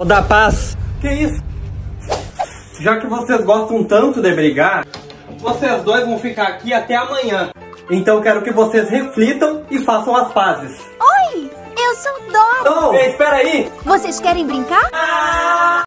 Vou dar paz. Que isso? Já que vocês gostam tanto de brigar, vocês dois vão ficar aqui até amanhã. Então quero que vocês reflitam e façam as pazes. Oi, eu sou Dora. Não, espera aí. Vocês querem brincar?